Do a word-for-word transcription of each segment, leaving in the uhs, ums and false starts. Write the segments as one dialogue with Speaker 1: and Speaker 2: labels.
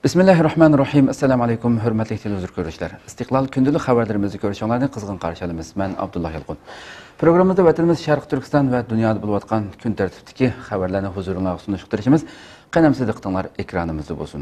Speaker 1: Bismillahirrahmanirrahim. Assalamu alaykum, hurmatli televizor ko'ruvchilar. Istiqlol kundalik xabarlarimizni ko'rishinglarni qizg'in qarshi olamiz. Men Abdullah Yalqun. Programmamizda vatanimiz Sharq Turkiston va dunyoda bo'layotgan kun tartibidagi xabarlarni huzuringizga sunishtirishimiz qanamsiz diqqatinglar ekranimizda bo'lsin.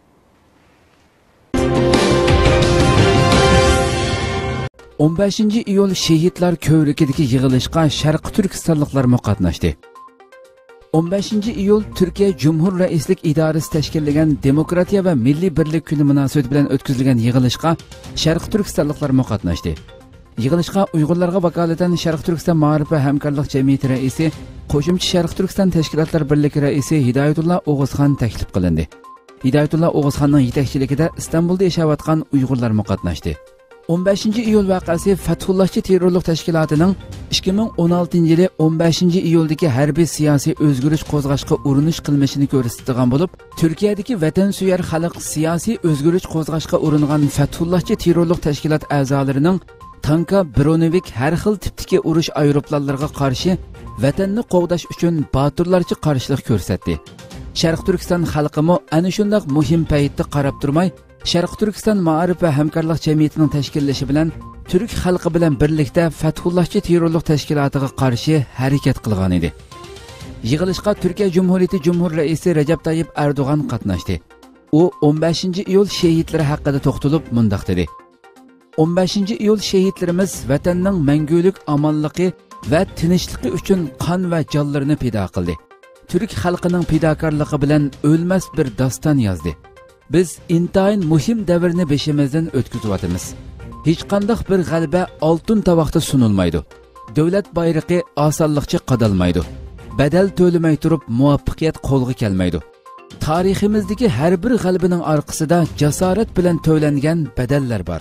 Speaker 1: o'n beshinchi iyul shehidlar ko'vrikidagi yig'ilishga Sharq Turkistonliklar qatnashdi. o'n beshinchi iyul Türkiye Cumhur Reislik İdaresi tashkillagan Demokratiya va Milliy birlik kuni munosabati bilan o'tkazilgan yig'ilishga Sharq Turkistonliklar qatnashdi. Yig'ilishga Uyg'urlarga vakolatan Sharq Turkiston Ma'rif va hamkorlik jamiyati raisi, qo'shimcha Sharq Turkiston tashkilotlar birligi raisi Hidoyatullo O'g'izxon taklif qilindi. Hidoyatullo O'g'izxonning yetakchiligida Istanbulda yashayotgan Uyg'urlar qatnashdi. o'n beshinchi iyul vaqasi Fathullahchi terrorlik tashkilotining ikki ming o'n oltinchi yili o'n beshinchi iyuldagi harbiy siyosiy o'zgarish qo'zg'ashga urinish qilmishini ko'rsatgan bo'lib, Turkiyadagi vatansuyar xalq siyosiy o'zgarish qo'zg'ashga uringan Fathullahchi terrorlik tashkilot a'zolarining tanka, bronovik har xil tipdagi urush aeroplanlariga qarshi vatanni qo'g'dash uchun boturlarcha qarshilik ko'rsatdi. Sharq Turkiston xalqimi ana shunday muhim paytda qarab turmay, Sharq Turkiston Ma'rif va hamkorlik jamiyatining tashkillashi bilan Turk xalqi bilan birlikda Fathullahchi terrorlik tashkilotiga qarshi harakat qilgan edi. Yig'ilishga Turkiya Jumhuriyati Jumhur raisi Recep Tayyip Erdo'g'an qatnashdi. U o'n beshinchi iyul shehidlari haqida to'xtalib mundaq dedi. o'n beshinchi iyul shehidlarimiz vatanning mangulik omonligi va tinchligi uchun qon va jonlarini fido qildi. Turk xalqining fidokorligi bilan o'lmas bir doston yozdi. Biz intayin muhim davrni beshimizdan o'tkazyapmiz. Hech qanday bir g'alaba oltin tovoqda sunilmaydi. Davlat bayrog'i osonlikcha qadalmaydi. Badal to'lamay turib muvaffaqiyat qo'lga kelmaydi. Tariximizdagi har bir g'alabaning orqasida jasorat bilan to'langan badallar bor.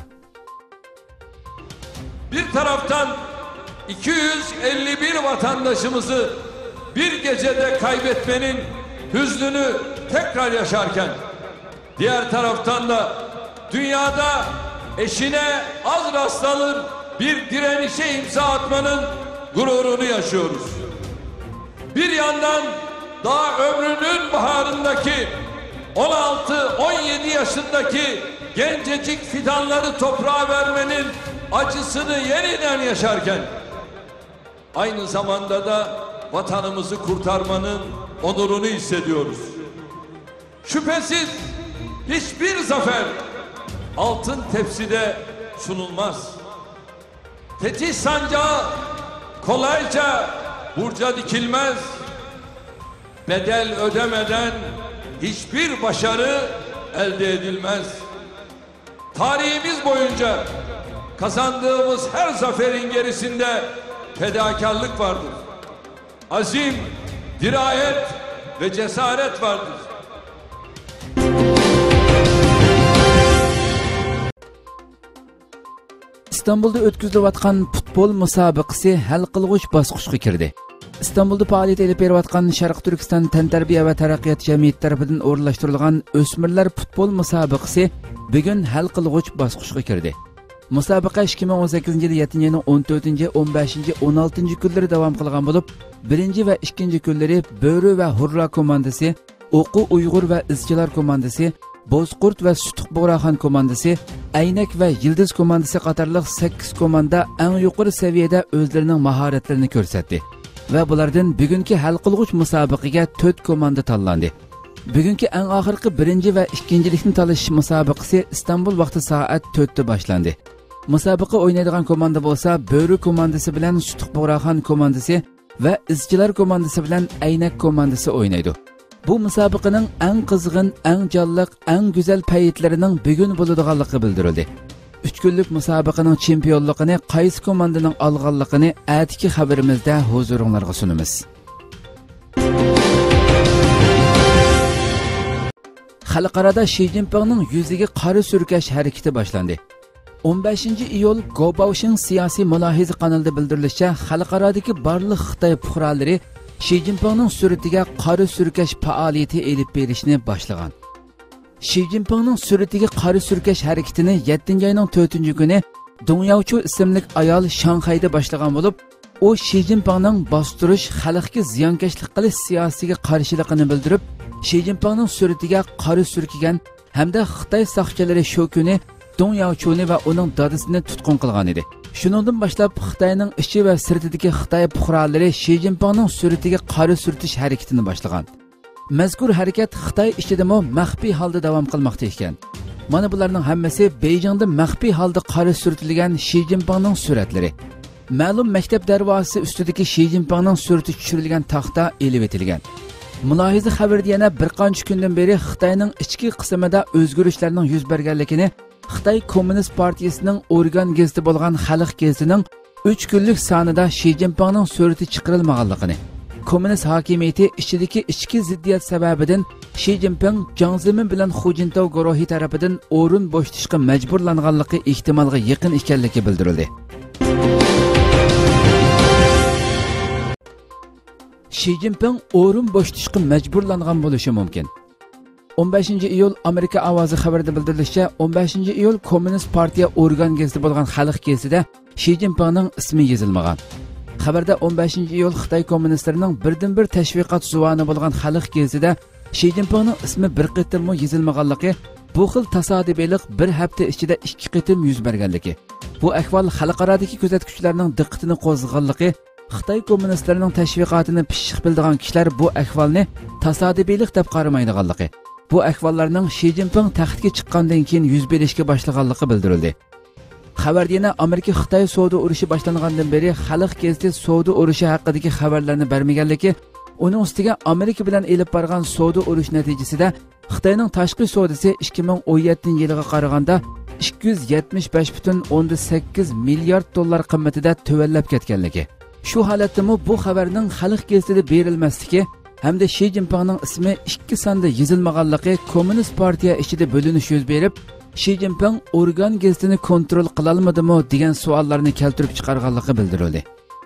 Speaker 2: Bir taraftan iki yüz elli bir vatandaşımızı bir gecede kaybetmenin hüznünü tekrar yaşarken, diğer taraftan da dünyada eşine az rastlanır bir direnişe imza atmanın gururunu yaşıyoruz. Bir yandan daha ömrünün baharındaki on altı on yedi yaşındaki gencecik fidanları toprağa vermenin acısını yeniden yaşarken, aynı zamanda da vatanımızı kurtarmanın onurunu hissediyoruz. Şüphesiz hiçbir zafer altın tepside sunulmaz. Fetih sancağı kolayca burca dikilmez. Bedel ödemeden hiçbir başarı elde edilmez. Tarihimiz boyunca kazandığımız her zaferin gerisinde fedakarlık vardır. Azim, dirayet ve cesaret vardır.
Speaker 1: İstanbulda o'tkazilayotgan futbol musobaqasi hal qilg'uch bosqichga kirdi. İstanbulda faoliyat olib berayotgan Sharq Turkiston tantarbiya va taraqqiyot jamiyati tomonidan o'rnashtirilgan o'smirlar futbol musobaqasi bugun hal qilg'uch bosqichga kirdi. Musobaqa ikki ming o'n sakkizinchi yil yettinchi oyning o'n to'rtinchi, o'n beshinchi, o'n oltinchi kunlari davom qilgan bo'lib, birinchi va ikkinchi kunlari Bo'ri va Hurra komandasi, O'qu Uyg'ur va Izchilar komandasi, Bozqurt va Sutuq Bo'raxon komandasi, Aynak va Yildiz komandasi qatorliq sakkiz komanda eng yuqori saviyada o'zlarining mahoratlarini ko'rsatdi va bulardan bugungi hal qilg'uch musobaqaga to'rt komanda tanlandi. Bugungi eng oxirgi birinchi va ikkinchilikni tanlash musobaqasi Istanbul vaqti soat to'rtda boshlandi. Musobaqa o'ynaydigan komanda bo'lsa, Bo'ri komandasi bilan Sutuq Bo'raxon komandasi va Izchilar komandasi bilan Aynak komandasi o'ynaydi. Bu musobaqaning eng qizg'in, eng jonliq, eng go'zal paytlarining bugun bo'ladiganligi bildirildi. uch kunlik musobaqaning chempionligini qaysi komandaning olganligini atiki xabarimizda huzuringizga sunamiz. Xalqarada Xi Jinpingning yuziga qora surkash harakati boshlandi. o'n beshinchi iyul Gobaoshing siyosiy mulohiza kanalida bildirilishicha, xalqarodagi barliq Xitoy fuqarolari Xi Jinpingning suratiga qora surkash faoliyati elib berishni boshlagan. Xi Jinpingning suratiga qora surkash harakatini yettinchi oyning to'rtinchi kuni Dong Yaochu ismli ayol Shanxayda boshlagan bo'lib, u Xi Jinpingning bostirish, xalqga ziyonkashlik qilish siyosatiga qarshiligini bildirib, Xi Jinpingning suratiga qora surkigan hamda Xitoy soqchilari shu kuni Dong Yaochuni va uning dadasini tutqun qilgan edi. Shuningdan boshlab Xitoyning ichi va sirtidagi Xitoy fuqarolari Shi Jinpingning suratiga qora surtish harakatini boshlagan. Mazkur harakat Xitoy ichidami maxfiy holda davom qilmoqda ekan. Mana bularning hammasi Beijingda maxfiy holda qora surtilgan Shi Jinpingning suratlari. Ma'lum maktab darvozasi ustidagi Shi Jinpingning surati tushirilgan taxta elib etilgan. Mulohiza xabarida yana bir qancha kundan beri Xitoyning ichki qismida o'zgarishlarning yuz berganligini, Xitoy Kommunist partiyasining organ gazeti bo'lgan Xalq gazetining uch kunlik sonida Shi Jinpingning surati chiqarilmaganligini, kommunist hokimiyati ichidagi ichki ziddiyat sababidan Shi Jinping Jiang Zemin bilan Hu Jintao guruhi tarafidan o'rin bo'shatishga majburlanganligi ehtimolga yaqin ekanligi bildirildi. Shi Jinping o'rin bo'shatishga majburlangan bo'lishi mumkin. o'n beshinchi iyul Amerika ovozi xabarida bildirilishicha, o'n beshinchi iyul Kommunist partiya organ gazeti bo'lgan Xalq gazetida Shi Jinpingning ismi yozilmagan. Xabarda o'n beshinchi iyul Xitoy kommunistlarining birdan-bir tashviqot zuvoni bo'lgan Xalq gazetida Shi Jinpingning ismi bir qitimmo yozilmaganligi, bu xil tasodibiylik bir hafta ichida ikki qitim yuz berganligi. Bu ahvol xalqarodagi kuzatuvchilarning diqqatini qo'zg'aganligi, Xitoy kommunistlarining tashviqotini pishiq bildigan kishilar bu ahvolni tasodibiylik deb qaramaydiganligi, bu ahvollarning Shi Jinping taxtga chiqqandan keyin yuz berishga boshlaganligi bildirildi. Xabarda yana Amerika Xitoy savdo urushi boshlangandan beri Xalq gazeti savdo urushi haqidagi xabarlarni bermaganligi, uning ustiga Amerika bilan elib borgan savdo urush natijasida Xitoyning tashqi savdosi ikki ming o'n yettinchi yilga qaraganda ikki yuz yetmish besh butun o'ndan sakkiz milliard dollar qimmatida tuvallab ketganligi. Shu holatdami bu xabarning Xalq gazetida berilmasligi hamda Shi Jinpingning ismi ikki sonda yozilmaganligi Kommunist partiya ichida bo'linish yuz berib, Shi Jinping organ gazetini kontrol qila olmadimi degan savollarni keltirib chiqarganligi bildirildi.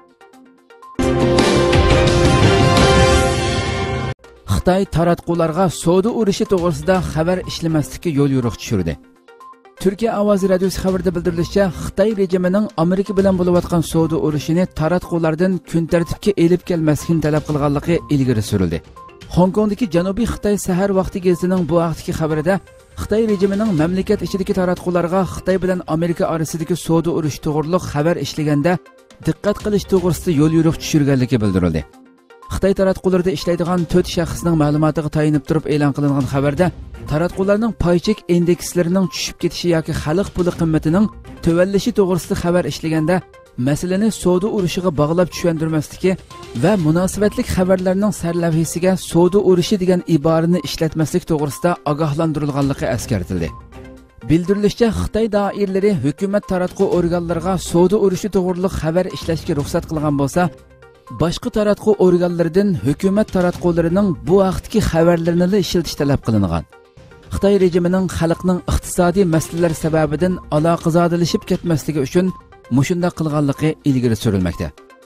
Speaker 1: Xitoy taratqularga savdo urushi to'g'risida xabar ishlamaslikka yo'l yo'riq tushirdi. Turkiya ovozi radiosi xabarida bildirilishicha, Xitoy rejimining Amerika bilan bo'layotgan savdo urushini taratqulardan kun tartibga elib kelmaslikni talab qilganligi ilgari surildi. Hong Kongdagi Janubiy Xitoy sahar vaqti gazetining bu vaqtdagi xabarida Xitoy rejimining mamlakat ichidagi taratqularga Xitoy bilan Amerika orasidagi savdo urushi to'g'riliq xabar ishlaganda diqqat qilish to'g'risida yo'l yo'riq tushirganligi bildirildi. Xitoy taratqularida ishlaydigan to'rt shaxsning ma'lumotiga tayinib turib e'lon qilingan xabarda taratqularning paychek indekslarining tushib ketishi yoki xalq puli qimmatining tuvallishi to'g'risida xabar ishlaganda masalani savdo urushiga bog'lab tushuntirmasligi va munosabatlik xabarlarning sarlavhasiga savdo urushi degan iborani ishlatmaslik to'g'risida ogohlantirilganligi eskartildi. Bildirilishicha, Xitoy doiralari hukumat taratqu organlariga savdo urushi to'g'riliq xabar ishlashga ruxsat qilgan bo'lsa, boshqa taratqu organlaridan hukumat taratqularining bu vaqtdagi xabarlarini ishlatish talab qilingan. Xitoy rejimining xalqning iqtisodiy masalalar sababidan aloqazodalashib ketmasligi uchun mushunda qilganligi ilgari surilmoqda.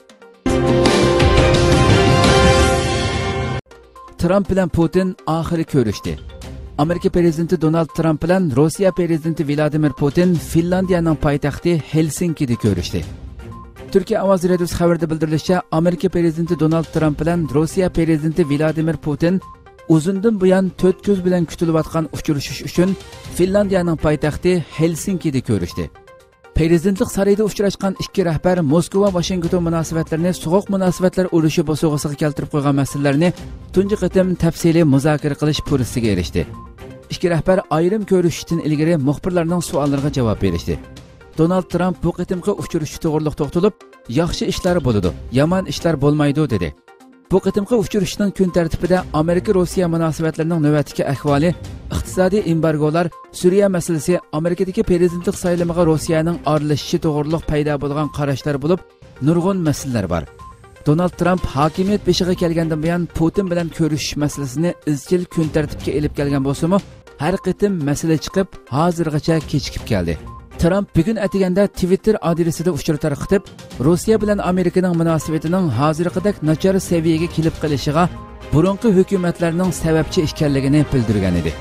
Speaker 1: Trump bilan Putin oxiri ko'rishdi. Amerika prezidenti Donald Trump bilan Rossiya prezidenti Vladimir Putin Finlandiyaning poytaxti Helsinkida ko'rishdi. Turkiya ovozi radiosi xabarida bildirilishicha, Amerika prezidenti Donald Trump bilan Rossiya prezidenti Vladimir Putin uzundan buyon to'rt ko'z bilan kutilayotgan uchrashish uchun Finlandiyaning poytaxti Helsinkida ko'rishdi. Prezidentlik saroyida uchrashgan ikki rahbar Moskva-Washington munosabatlarini sovuq munosabatlar urushi bosog'isiga keltirib qo'ygan masalalarni tunji qatim tafsiliy muzokara qilish fursatiga erishdi. Ikki rahbar ayrim ko'rishishdan ilgari muxbirlarning savollariga javob berishdi. Donald Trump bu qitimqi uchrashish to'g'riliq to'xtalib, yaxshi ishlar bo'ladi, yomon ishlar bo'lmaydi dedi. Bu qitimqi uchrashishning kun tartibida Amerika-Rossiya munosabatlarining navbatdagi ahvoli, iqtisodiy embargolar, Suriya masalasi, Amerikadagi prezidentlik saylamiga Rossiyaning aralashishi to'g'riliq paydo bo'lgan qarashlar bo'lib, nurg'un masalalar bor. Donald Trump hokimiyat beshiga kelgandan buyon Putin bilan ko'rishish masalasini izchil kun tartibga elib kelgan bo'lsa-mu, har qitim masala chiqib, hozirgacha kechikib keldi. Trump bugun atiganda Twitter adresida uchur tarqatib, Rossiya bilan Amerikaning munosabatining hozirgidek nachar saviyaga kelib qolishiga burunqi hukumatlarning sababchi ekanligini bildirgan edi.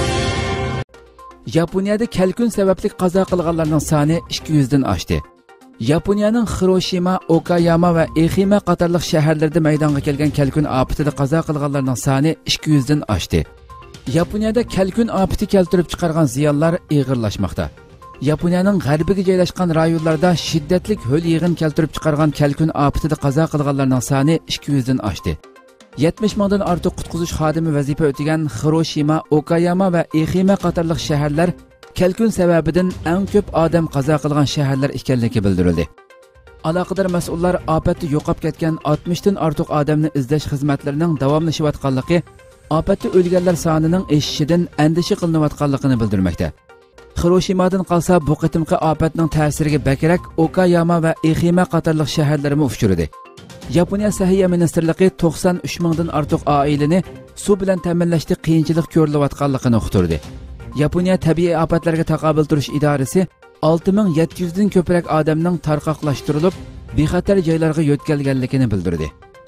Speaker 1: Yaponiyada kelkun sababli qazo qilganlarning soni ikki yuz dan oshdi. Yaponiyaning Hiroshima, Okayama va Ehime qatorliq shaharlarda maydonga kelgan kalkun ofatida qazo qilganlarning soni ikki yuz dan oshdi. Yaponiyada kalkun ofati keltirib chiqargan ziyonlar og'irlashmoqda. Yaponiyaning g'arbiga joylashgan rayonlarda shiddatli ho'l yig'in keltirib chiqargan kalkun ofatida qazo qilganlarning soni ikki yuz dan oshdi. yetmish mingdan ortiq qutqizish xodimi vazifa o'tagan Hiroshima, Okayama va Ehime qatorliq shaharlar kalkun sababidan eng ko'p odam qazo qilgan shaharlar ekanligi bildirildi. Aloqador mas'ullar ofatda yo'qolib ketgan oltmishdan ortiq odamni izlash xizmatlarining davomlashayotganligi, ofatda o'lganlar sonining eshishidan andisha qilinayotganligini bildirmoqda. Hiroshimadan qolsa bu qitimqi ofatning ta'siriga bakrak Okayama va Ehime qatorliq shaharlarga uchradi. Yaponiya Sahiyya ministrligi to'qson uch mingdan ortiq oilani suv bilan ta'minlashda qiyinchilik ko'rilayotganligini uqtirdi. Yaponiya tabiiy ofatlarga taqobil turish idorasi olti ming yetti yuz dan ko'proq odamning tarqoqlashtirilib, bexatar joylarga yo'tkalganligini bildirdi.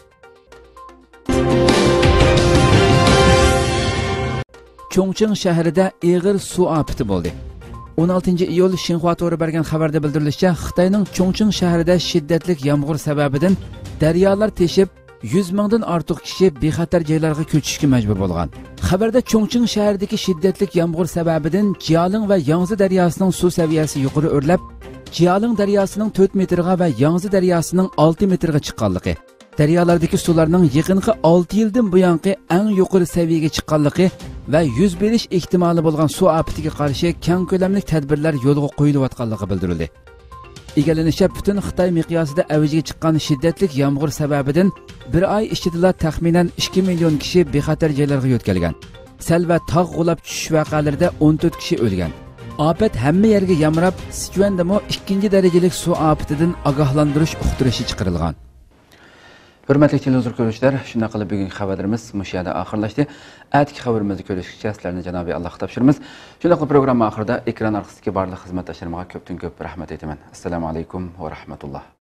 Speaker 1: Chongqing shahrida og'ir suv ofati bo'ldi. o'n oltinchi iyul Xinhua to'g'ri bergan xabarda bildirilishicha, Xitoyning Chongqing shahrida shiddatli yomg'ir sababidan daryolar teshib, yuz mingdan ortiq kishi bexatar joylarga ko'chishga majbur bo'lgan. Xabarda Chongqing shahridagi shiddatli yomg'ir sababidan Jialing va Yangzi daryosining suv saviyasi yuqori o'rlab, Jialing daryosining to'rt metrga va Yangzi daryosining olti metrga chiqqanligi, daryolardagi suvlarning yaqinqi olti yildan buyongi eng yuqori saviyaga chiqqanligi va yuz berish ehtimoli bo'lgan suv ofatiga qarshi keng ko'lamli tadbirlar yo'lga qo'yilayotganligi bildirildi. Egallanishicha, butun Xitoy miqyosida avjiga chiqqan shiddatli yomg'ir sababidan bir oy ichida taxminan ikki million kishi bexatar joylarga yo'tkalgan. Sel va tog' g'ulab tushish voqealarida o'n to'rt kishi o'lgan. Ofat hamma yerga yamrab, Sichuandamo ikkinchi darajalik suv ofatidan ogohlantirish uqtirishi chiqarilgan. Hurmatli televizor ko'ruvchilar, shunday qilib bugungi xabarimiz mush yerda oxirlashdi. Atki xabarimizni ko'rishgacha sizlarni Janobiy Allohga topshiramiz. Shunday qilib programma oxirida ekran orqasidagi barcha xizmatdoshlarimga ko'pdan ko'p rahmat aytaman. Assalomu alaykum va rahmatulloh.